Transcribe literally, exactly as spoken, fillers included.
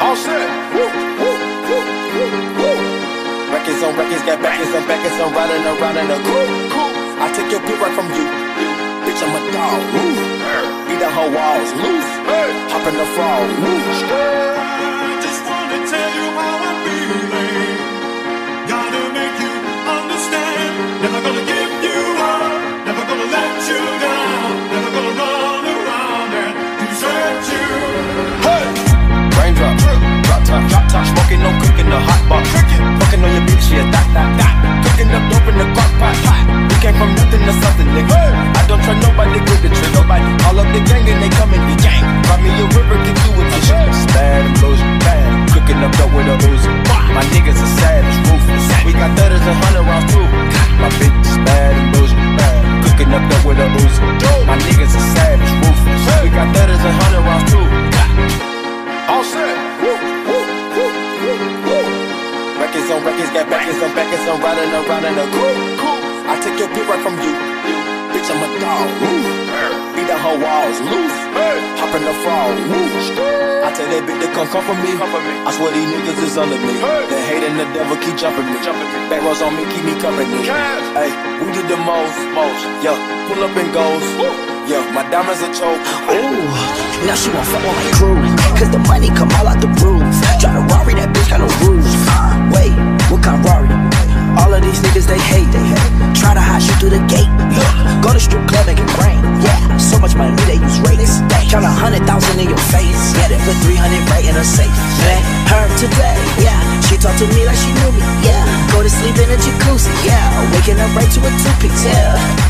All set. Woo, woo, woo, woo, woo. Records on records, got backers on backers, I'm riding around in a coupe. I take your beat right from you. Bitch, I'm a dog. Beat the whole walls. Loose. Hop in the frog. I just wanna tell you how I'm feeling. Gotta make you understand. Never gonna give you up. Never gonna let you down. Never gonna run around and desert you. Hey! Raindrop, drop top, drop top. Smoking, no cooking, the hot box. Fucking on your bitch, yeah, dot, dot, dot. Cooking up dope in the crock pot. We came from nothing to something, nigga. I don't trust nobody with the trick. Nobody all up the gang and they come in the gang. Cry me a river, get you a tissue. Bad and blues, bad. Cooking up dope with a Uzi. My niggas are savage, ruthless. We got thudders and hundred rounds too. My bitch is bad and blues, bad. Cooking up dope with a Uzi. My niggas are savage, ruthless. We got thudders and hundred rounds too. All set. Woo, woo, woo, woo, woo. Records on records, got backers on backers, I'm riding around in a coupe. I take your beat right from you. Bitch, I'm a dog. Beat the whole walls. Loose. Hop in the frog. I tell that bitch to come come for me. I swear these niggas is under me. The hate and the devil keep jumping me. Back rows on me, keep me company. Hey, we did the most, most. Yeah, pull up and goes. Yeah, my diamonds are choke. Ooh, now she won't fuck on my crew. Cause the money come all out the roof. Drive a Rari, that bitch got no roof. Wait, what kind of Rari? All of these niggas, they hate, they hate. Try to hide you through the gate. Yeah. Go to strip club, make it rain. Yeah, so much money, they use rates. Count a hundred thousand in your face. Yeah, they put three hundred right in a safe. Man, her today, yeah. She talked to me like she knew me, yeah. Go to sleep in a jacuzzi, yeah. Waking up right to a two-piece, yeah.